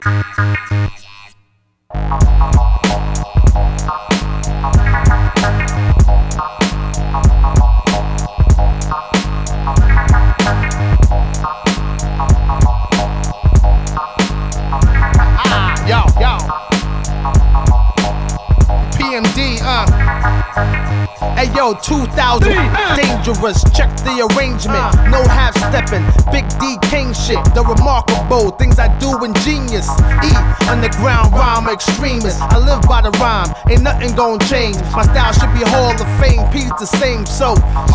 PMD, Hey yo, 2000, dangerous, check the arrangement. No half-stepping, Big D King shit. The remarkable things I do ingenious. E, underground rhyme extremist. I live by the rhyme, ain't nothing gon' change. My style should be Hall of Fame, P's the same. So,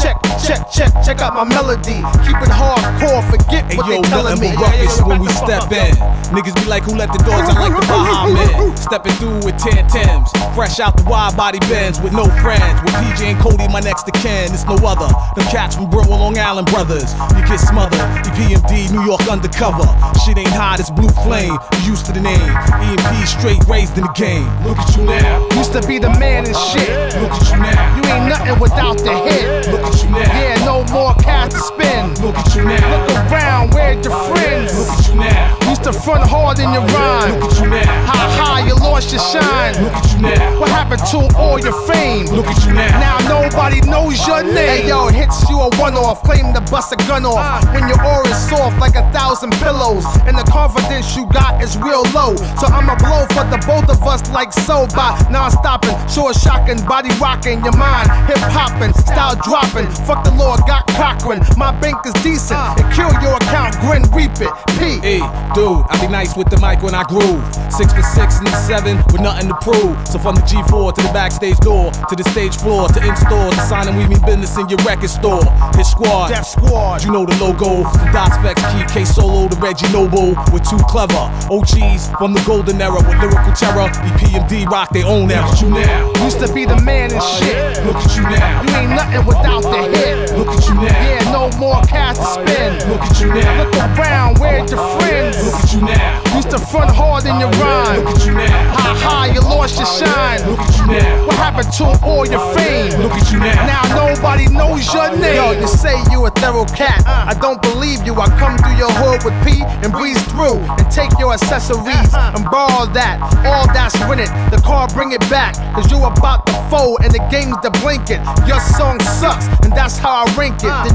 check out my melody. Keep it hardcore, forget what they telling me. Ruckus when we step in. Niggas be like, who let the dogs out like the Bahamas? Stepping through with 10 Tims, fresh out the wide body Benz with no friends. With PJ and Cody, my next to Ken, it's no other. Them cats from Brooklyn, Long Island brothers. You get smothered, EPMD, New York undercover. Shit ain't hot, it's blue flame. You used to the name. EMP straight raised in the game. Look at you now. Used to be the man and shit. Look at you now. You ain't nothing without the hit. Look at you now. Yeah, no more cash to spin. Look at you now. Look around, where's your friends? Look at you now. Used to front hard in your rhyme. Look at you now. Ha ha, you lost your shine. Look at you now. What happened to all your fame? Look at you now. Now nobody knows your name. Hey yo, it hits you a one-off, claim to bust a gun off. When your aura's soft like 1,000 pillows, and the confidence you got is real low. So I'ma blow for the both of us like so by non-stopping, short shocking, body rocking, your mind hip hopping, style dropping. Fuck the Lord, got Cochran. My bank is decent, and kill your account, grin, reap it. P. Hey, dude, I be nice with the mic when I groove. 6 for 6 and 7 with nothing to prove. So from the G4 to the backstage door, to the stage floor, to in-store, to sign and we mean business in your record store. His squad, Def Squad, you know the logo. From Dot Specs, Key, K Solo to Reggie Noble. We're too clever. OGs from the golden era with lyrical terror. EPMD rock their own era. Look at you now. Used to be the man and shit. Look at you now. You ain't nothing without the hit. Look at you now. Yeah, no more cash to spin. Look at you now. Look around, where's your friends? Look at you now. Used to front hard in your rhyme. Look at you now. Ha ha, you lost your shine. Look at you now. What happened to all your fame? Look at you now. Now nobody knows your name. Yo, you say you a thorough cat. I don't believe you. I come through your hood with P and breeze through and take your accessories and borrow that. All that's rented. The car bring it back. Cause you about to fold and the game's the blinking. Your song sucks and that's how I rank it. The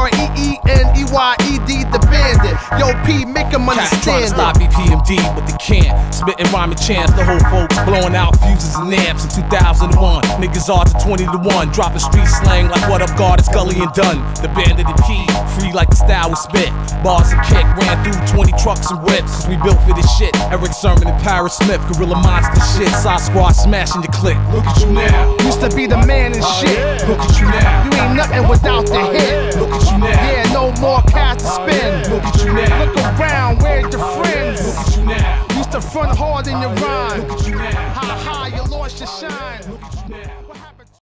GREENEYED, the bandit. Yo, P, make him understand it. Stop EPMD, but they can't. Spitting rhyming chants, the whole folks blowing out fuses and amps in 2001. Niggas are to 20 to 1, dropping street slang like what up, God, it's Gully and Dunn. The bandit and P, free like the style we spit. Bars and kick, ran through 20 trucks and whips. Cause we built for this shit. Eric Sermon and Paris Smith, Gorilla Monster shit. Sasquatch smashing your click. Look at you now. Used to be the man and shit. Look at you now. You ain't nothing without the hit. Look at you now. Yeah, no more cash to spin. Look at you now. Look around, where's your friends? Look at you now. Used to front hard in your rhyme. Look at you now. Ha ha, you lost your shine. Look at you now.